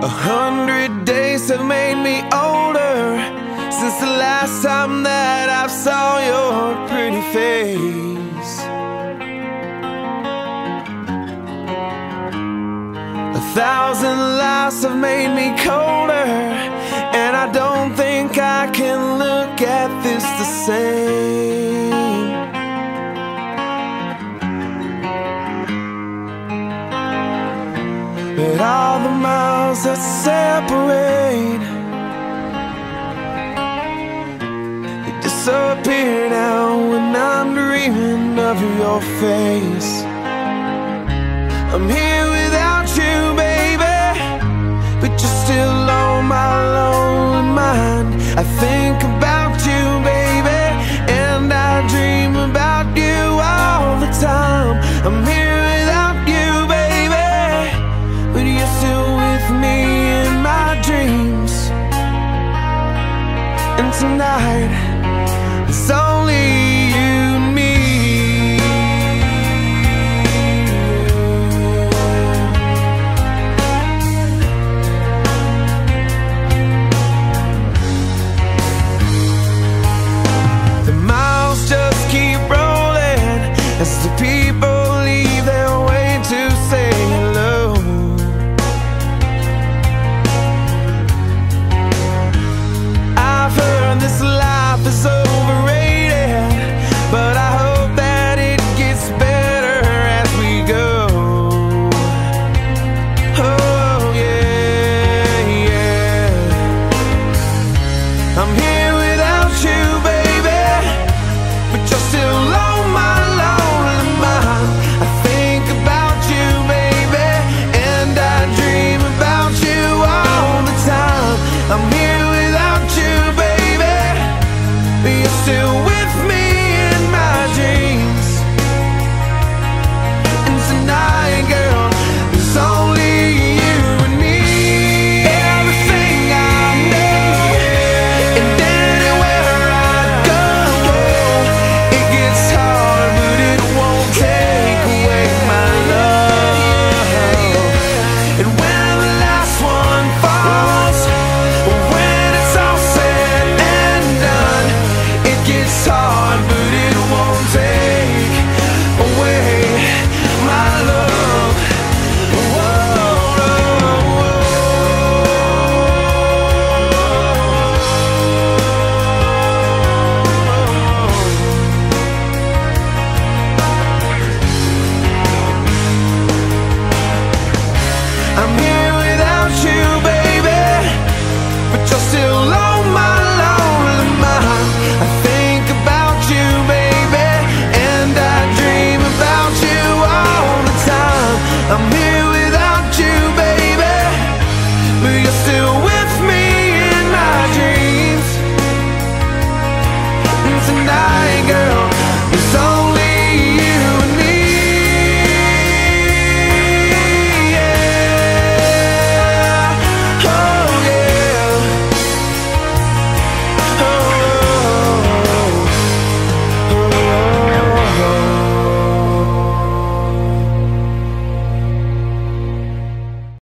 100 days have made me older since the last time that I saw your pretty face. 1,000 lives have made me colder, and I don't think I can look at this the same. But all the miles that separate, they disappear now when I'm dreaming of your face. I'm here without you, baby, but you're still on my lonely mind. I think about you, baby, and I dream about you all the time. I'm here without you, baby, but you're still with me in my dreams. And tonight, it's only you and me. The miles just keep rolling as the people